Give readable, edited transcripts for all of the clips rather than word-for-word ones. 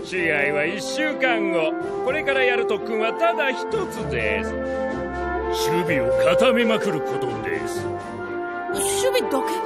試合は1週間後。これからやる特訓はただ一つです。守備を固めまくることです。 守備だけ？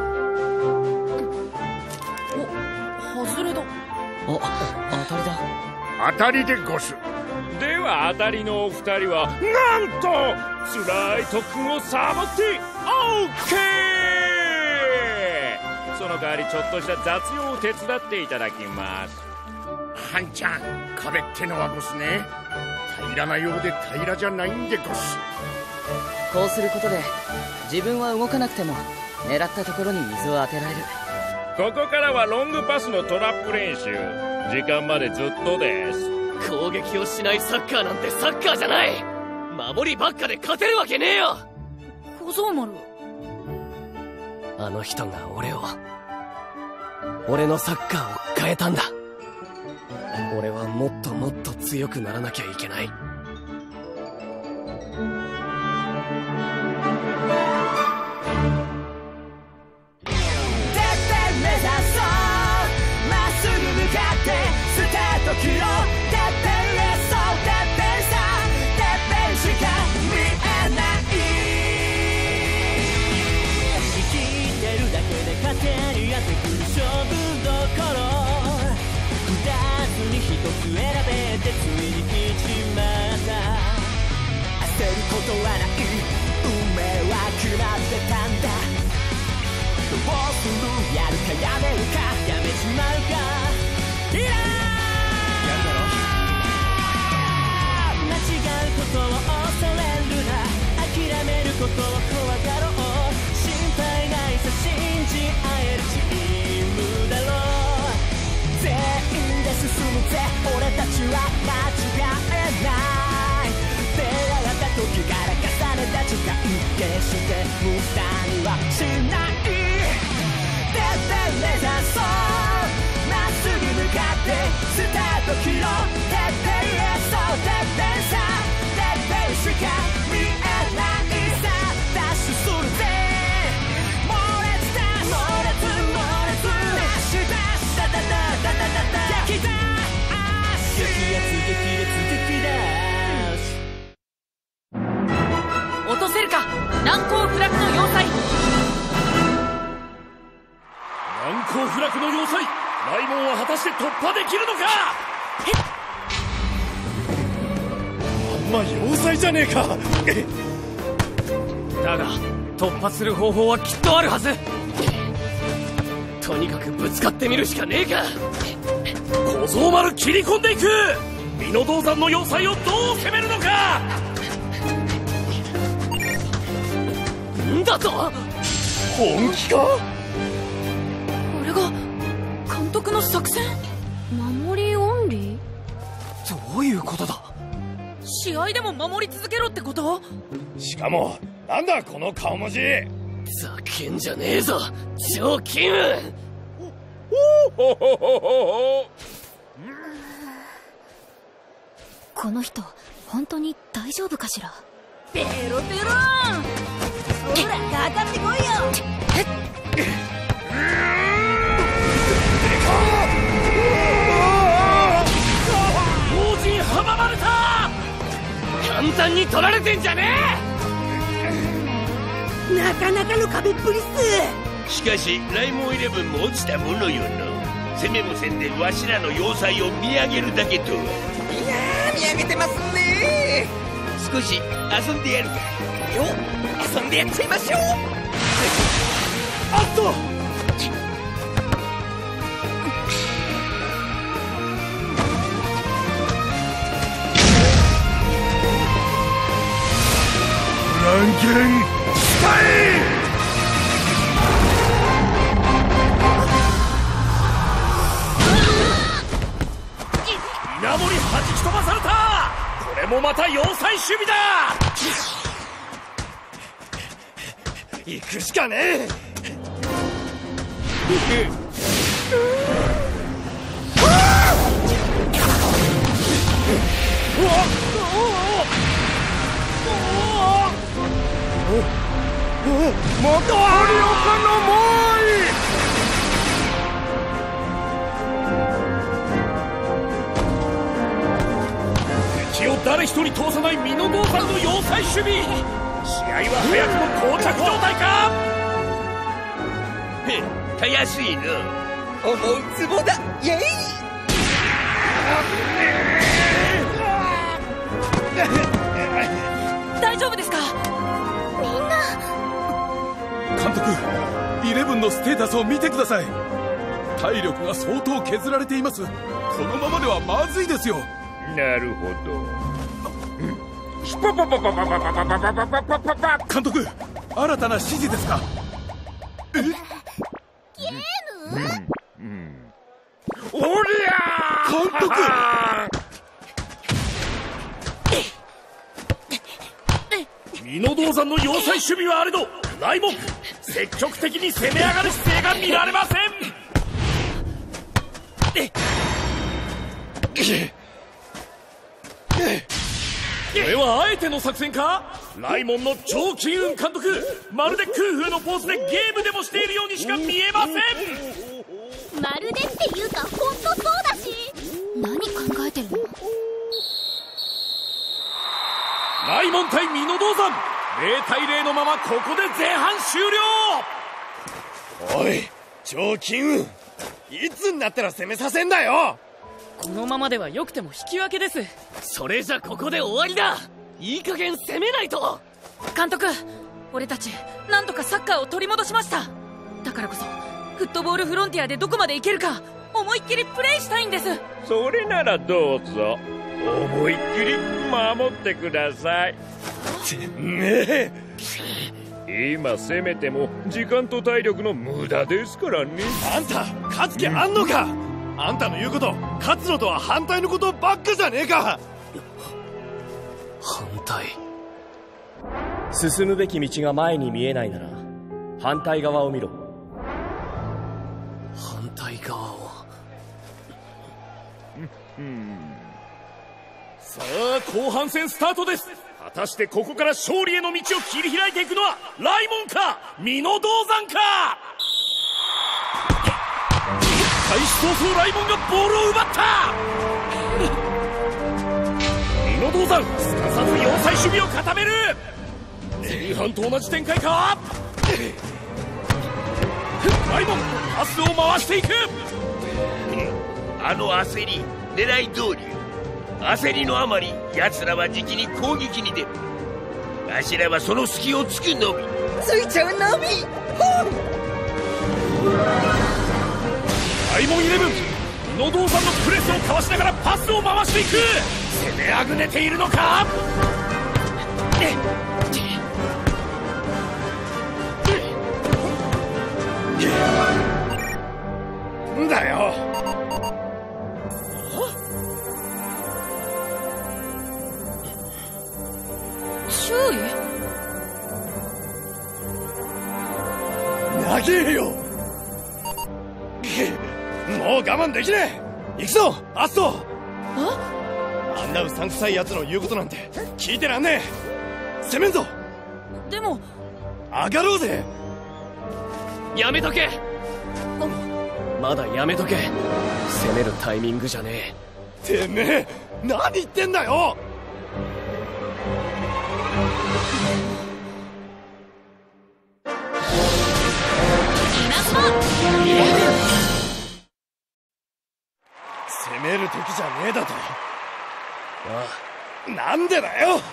お、外れだ。 お、当たりだ。 当たりでゴス。では当たりのお二人はなんと辛い特訓をサボってオーケー。その代わりちょっとした雑用を手伝っていただきます。 ハンちゃん、壁ってのはゴスね。平らなようで平らじゃないんでゴス。 こうすることで自分は動かなくても狙ったところに水を当てられる。 ここからはロングパスのトラップ練習。時間までずっとです。 攻撃をしないサッカーなんてサッカーじゃない。守りばっかで勝てるわけねえよ。 小僧丸、 あの人が俺のサッカーを変えたんだ。俺はもっともっと強くならなきゃいけない。 時をてっぺんへそうてっぺんさてっぺんしか見えない生きてるだけで勝手にやってくる勝負どころ2つに1つ選べてついに行っちまった。焦ることはない運命は決まってたんだ。どうするやるかやめるかやめちまうかいらんことを恐れるな諦めることを怖がろう心配ないさ信じ合えるチームだろう全員で進むぜ俺たちは間違えない出会った時から重ねた時間決して無駄にはしないてっぺん目指そうまっすぐ向かってスタート切ろうてっぺんへそうてっぺんさしか見えないさダッシュするぜ猛烈ダッシュ猛烈ダッシュダッシュダダダダダダダ激ダッシュ激アツ激烈激ダッシュ落とせるか難攻不落の要塞。 難攻不落の要塞、ライモンは果たして突破できるのか。 まあ要塞じゃねえか。 だが突破する方法はきっとあるはず。とにかくぶつかってみるしかねえか。 小僧丸切り込んでいく。美濃銅山の要塞をどう攻めるのか。 んだと本気か。 これが監督の作戦？守りオンリー？ どういうことだ。 試合でも守り続けろってこと？ しかもなんだこの顔文字。 ざけんじゃねえぞ超キム。 おほほほほ。 この人本当に大丈夫かしら。 ペロペローン。ほらかかってこいよ。 王子に阻まれた。 簡単に取られてんじゃねえ。なかなかの壁っぷりっす。しかしライモンイレブンも落ちたものよの。攻めもせんでわしらの要塞を見上げるだけとは。 いやー見上げてますね。 少し遊んでやるか。 よ遊んでやっちゃいましょう。 あっと乱剣スタイル。稲森弾き飛ばされた。これもまた要塞守備だ。 行くしかねえ。 また有岡の猛威。 誰一人通さない身の動作の要塞守備。試合は早くも膠着状態か。 へっ、たやすいの。 思うツボだ。イエイ。 大丈夫ですか？ みんな。 監督、イレブンのステータスを見てください。体力が相当削られています。このままではまずいですよ。 なるほど。 監督、新たな指示ですか？ ゲーム？ おりゃー！ 監督！ 身の動山の要塞守備はあれど、ライモン積極的に攻め上がる姿勢が見られません。これはあえての作戦か？ライモンの超金運監督、まるで空風のポーズでゲームでもしているようにしか見えません。 まるでっていうか、ほんとそうだし。何考えてるの？ ライモン対身の動山、0対0のままここで前半終了。 おい、超金運、いつになったら攻めさせんだよ。 このままでは良くても引き分けです。 それじゃここで終わりだ。いい加減攻めないと。 監督、俺たちなんとかサッカーを取り戻しました。だからこそフットボールフロンティアでどこまでいけるか思いっきりプレイしたいんです。 それならどうぞ思いっきり守ってください。 ねえ、今攻めても時間と体力の無駄ですからね。 あんた勝つ気あんのか？あんたの言うこと勝つのとは反対のことばっかじゃねえか。反対。 進むべき道が前に見えないなら反対側を見ろ。 反対側を。 さあ後半戦スタートです。果たしてここから勝利への道を切り開いていくのはライモンか身の動山か。開始早々ライモンがボールを奪った。身の動山すかさず要塞守備を固める。前半と同じ展開か。ライモンパスを回していく。 あの焦り、狙い通り。焦りのあまり奴らはじきに攻撃に出る。わしらはその隙を突くのみ。 ついちゃうのみ。 ライモンイレブン、野道さんのプレスをかわしながらパスを回していく。攻めあぐねているのか。 んだよ。 周囲？ 長えよ。もう我慢できねえ。行くぞアスト。あんなうさんくさい奴の言うことなんて聞いてらんねえ。攻めんぞ。 でも上がろうぜ。 やめとけ。まだやめとけ。攻めるタイミングじゃねえ。てめえ何言ってんだよ。攻める時じゃねえだと。ああ、なんでだよ。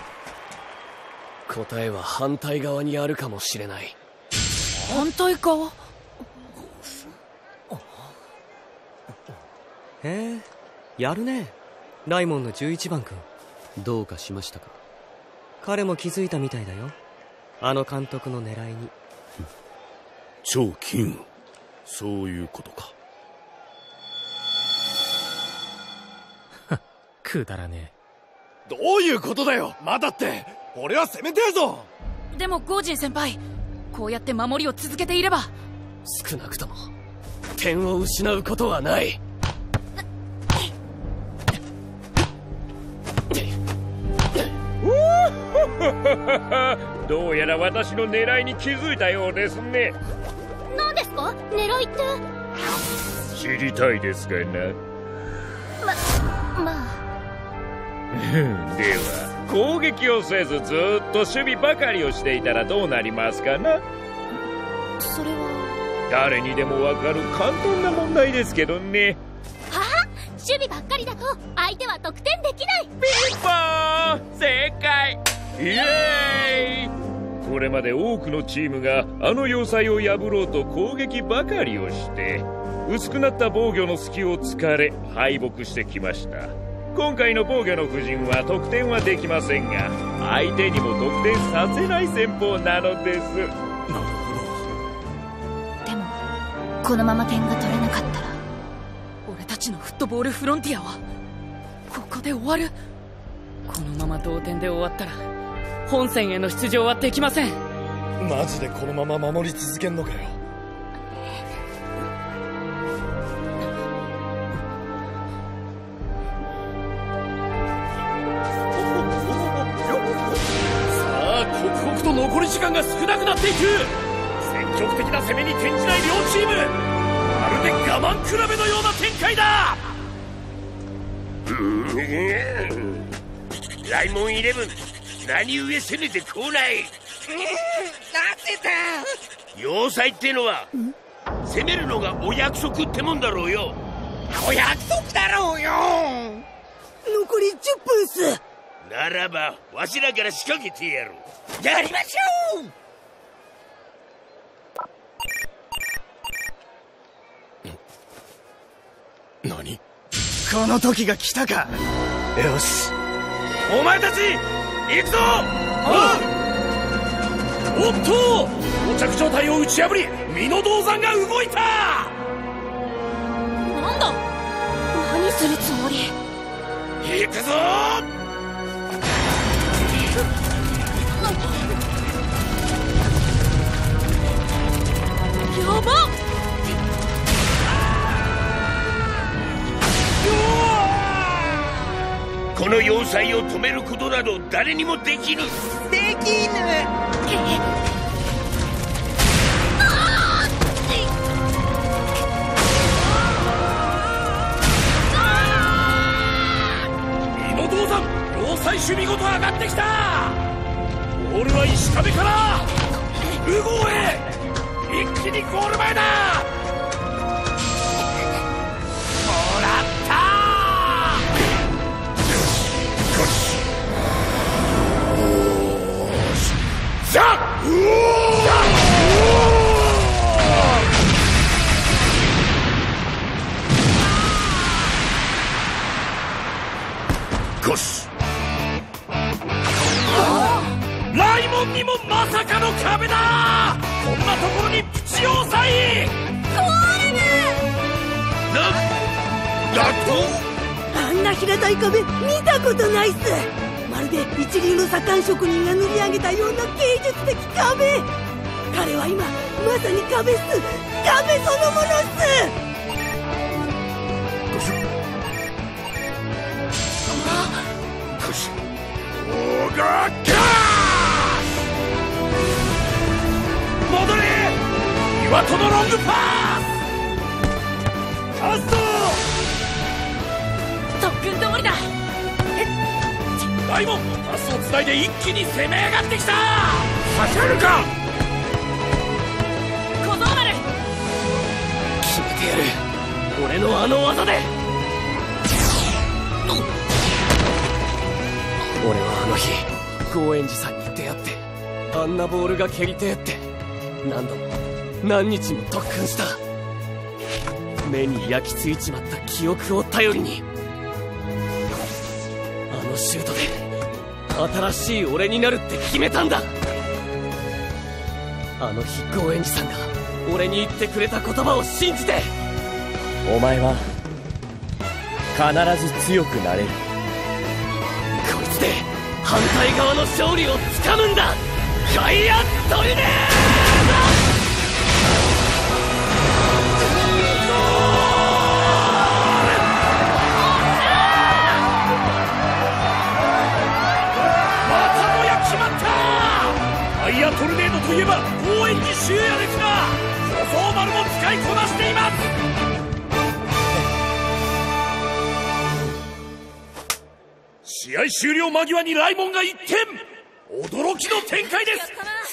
答えは反対側にあるかもしれない。 反対側？ へえ、やるねライモンの11番君。どうかしましたか？彼も気づいたみたいだよ、あの監督の狙いに。 超金、そういうことか。 くだらねえ。どういうことだよ。まだって俺は攻めてえぞ。 でもゴージン先輩、こうやって守りを続けていれば少なくとも点を失うことはない。 どうやら私の狙いに気づいたようですね。 何ですか狙いって？ 知りたいですかな。 まあでは攻撃をせずずっと守備ばかりをしていたらどうなりますかな。 それは誰にでもわかる簡単な問題ですけどね。 はあ、守備ばっかりだと相手は得点できない。 ピンポーン、正解。イエーイ。これまで多くのチームがあの要塞を破ろうと攻撃ばかりをして薄くなった防御の隙を突かれ敗北してきました。今回の防御の布陣は得点はできませんが相手にも得点させない戦法なのです。なるほど。でもこのまま点が取れなかったら俺たちのフットボールフロンティアはここで終わる。このまま同点で終わったら本戦への出場はできません。 マジでこのまま守り続けんのかよ。 残り時間が少なくなっていく。積極的な攻めに転じない両チーム、まるで我慢比べのような展開だ。 ライモンイレブン、何故攻めてこない。なぜだ。 要塞ってのは攻めるのがお約束ってもんだろうよ。 お約束だろうよ。 残り10分っす。 ならばわしらから仕掛けてやる。 やりましょう。何？この時が来たか。よし、 お前たち行くぞ。おっと、膠着状態を打ち破り身の銅山が動いた。 なんだ、何するつもり。 行くぞ。 やばっ。 この要塞を止めることなど誰にもできぬ。 できぬ。 身の銅山、要塞守備ごと上がってきた。ボールは石壁から右郷へ。一気にゴール前だ。もらった。よし。ザッ。ゴシ。ライモンにもまさかの壁だ。こんなところにプチ要塞。 壊れる。 やっと。 あんな平たい壁見たことないっす。まるで一流の左官職人が塗り上げたような芸術的壁。彼は今まさに壁っす。壁そのものっす。 オーガーガー。戻れ。岩戸のロングパス。カスト。 特訓通りだ。 ライモン、パスをつないで一気に攻め上がってきた。刺さるか。 小僧丸、 決めてやる。俺のあの技で。俺はあの日高円寺さんに出会ってあんなボールが蹴りてえって何度も何日も特訓した。目に焼き付いちまった記憶を頼りにあのシュートで新しい俺になるって決めたんだ。あの日高円寺さんが俺に言ってくれた言葉を信じて。 お前は必ず強くなれる。 こいつで反対側の勝利をつかむんだ。ガイアトリネーガイアトルネードといえば高円寺修也ですが、小僧丸も使いこなしています。 試合終了間際にライモンが1点。驚きの展開です。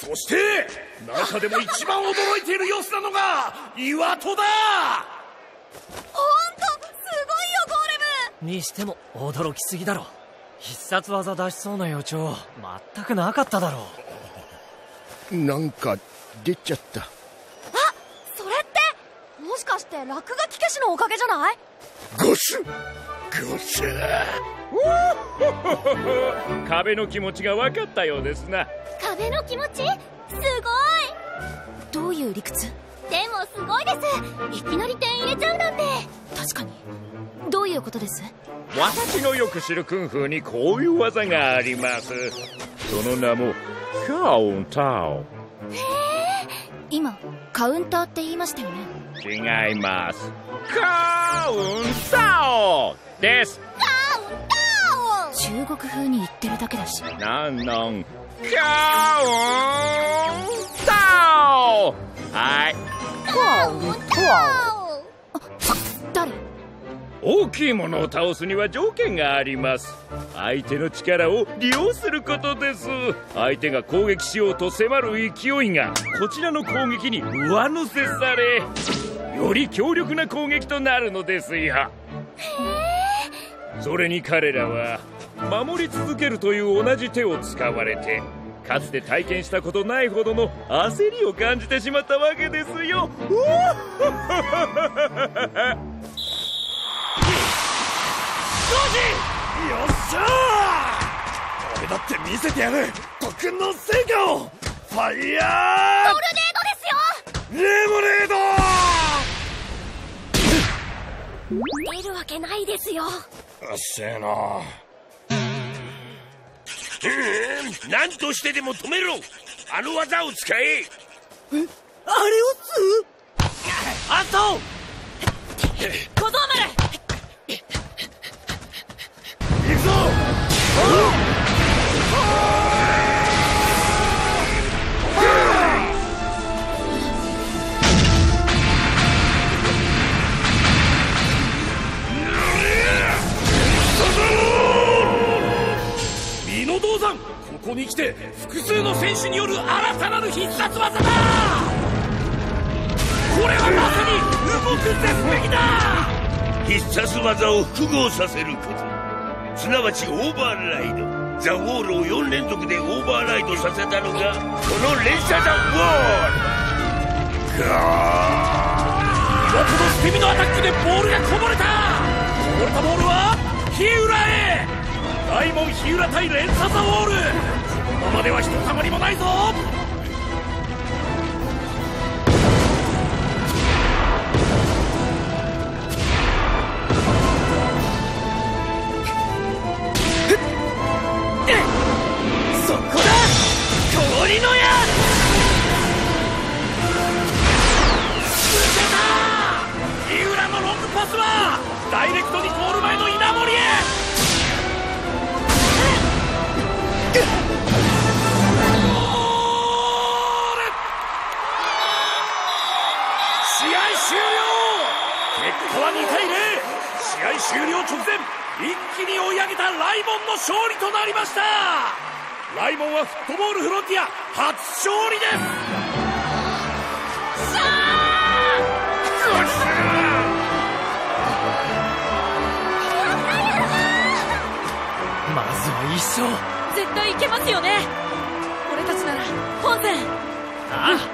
そして中でも一番驚いている様子なのが岩戸だ。 ほんとすごいよゴーレム。 にしても驚きすぎだろ。必殺技出しそうな予兆全くなかっただろう。なんか出ちゃった。 あ、それってもしかして落書き消しのおかげじゃない？ ゴスゴス壁の気持ちが分かったようですな。 壁の気持ちすごい。 どういう理屈？ でもすごいです。いきなり点入れちゃうなんて。 確かに。どういうことです？ 私のよく知るクンフーにこういう技があります。その名もカウンター。 へえ。今カウンターって言いましたよね。 違います。カウンターです。 カウンター。中国風に言ってるだけだし。 なんなんカウンター。はい。 カウンター。誰？ 大きいものを倒すには条件があります。相手の力を利用することです。相手が攻撃しようと迫る勢いがこちらの攻撃に上乗せされ、より強力な攻撃となるのですよ。それに彼らは守り続けるという同じ手を使われて、かつて体験したことないほどの焦りを感じてしまったわけですよ。 よっしゃー！俺だって見せてやる特訓の成果を。ファイヤートルネードですよ。 レモネード出るわけないですよ。 うっせえな。 何としてでも止めろ。あの技を使え。 あれをアント小僧丸行くぞ。美濃銅山、ここに来て複数の選手による新たなる必殺技だ。これはまさに動く絶壁だ。 必殺技を複合させること、すなわちオーバーライド。ザ・ウォールを4連続でオーバーライドさせたのがこの連射ザ・ウォール。 岩戸の捨て身のアタックでボールがこぼれた。こぼれたボールは日浦へ。大門日浦対連射ザ・ウォール、このままではひとたまりもないぞ。 そこだ氷の矢。 抜けた。日浦のロングパスはダイレクトにゴール前の稲森へ。試合終了。結果は2対0。試合終了直前、一気に追い上げたライモンの勝利となりました。ライモンはフットボールフロンティア初勝利です。 まずは一勝。 絶対いけますよね。俺たちなら本戦。 ああ、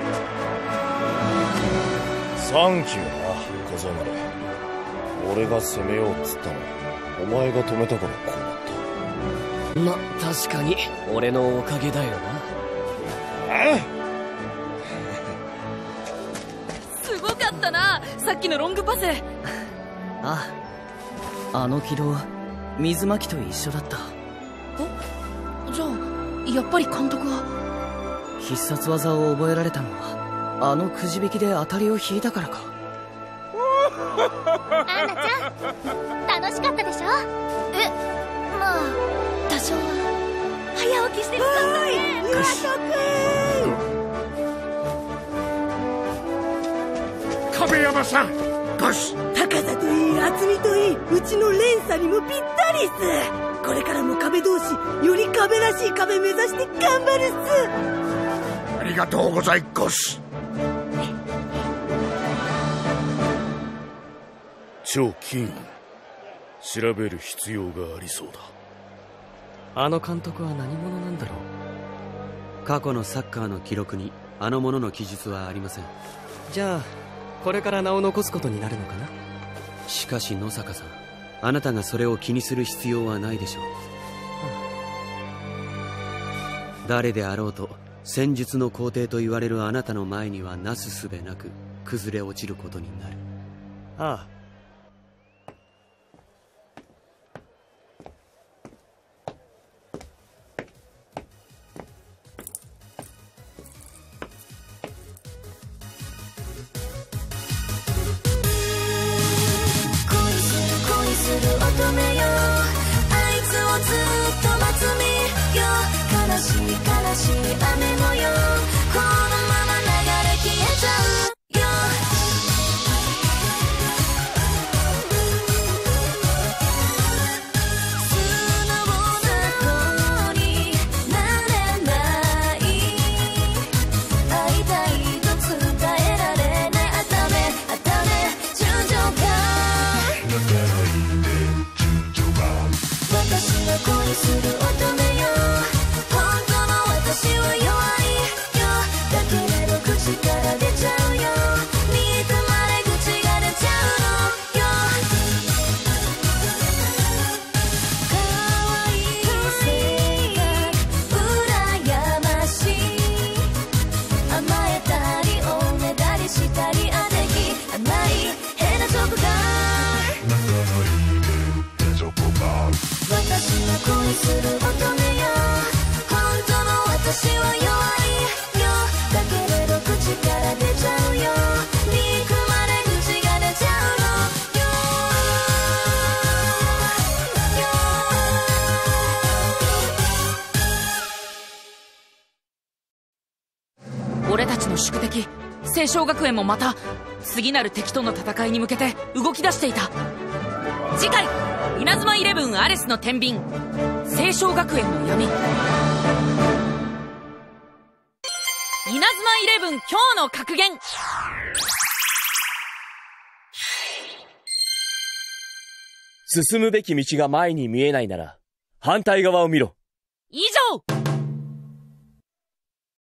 サンキューな小僧丸。俺が攻めようっつったのお前が止めたからこうなった。 ま、確かに俺のおかげだよな。 すごかったな、さっきのロングパス。 ああ、あの軌道水巻と一緒だった。 じゃあやっぱり監督は必殺技を覚えられたのはあのくじ引きで当たりを引いたからか。 アンナちゃん楽しかったでしょ。 まあ多少は。早起きしてるからね。 岩戸壁山さん、ゴシ。 高さといい厚みといい、うちの連鎖にもぴったりっす。 これからも壁同士より壁らしい壁目指して頑張るっす。 ありがとうございます。 超金調べる必要がありそうだ。 あの監督は何者なんだろう。過去のサッカーの記録にあの者の記述はありません。じゃあこれから名を残すことになるのかな。しかし野坂さん、あなたがそれを気にする必要はないでしょう。誰であろうと戦術の皇帝と言われるあなたの前にはなすすべなく崩れ落ちることになる。ああ。 乙女よ、あいつをずっと待つ身よ。悲しい悲しい雨模様、このまま流れ消えちゃうよ。素直な子になれない、会いたいと伝えられない。あため中情か。私が恋する乙女よ、本当の私は弱いよ。だけれど口から出ちゃうよ、憎まれ口が出ちゃうのよ。可愛い性格羨ましい、甘えたりおねだりしたり、あでき甘い変なチョコが。私が恋する乙女よ、本当の私は弱いよ。だけれど口から出ちゃうよ、憎まれ口が出ちゃうのよ。俺たちの宿敵青翔学園もまた次なる敵との戦いに向けて動き出していた。次回稲妻イレブンアレスの天秤、青翔学園の闇。稲妻イレブン今日の格言。 進むべき道が前に見えないなら反対側を見ろ。 以上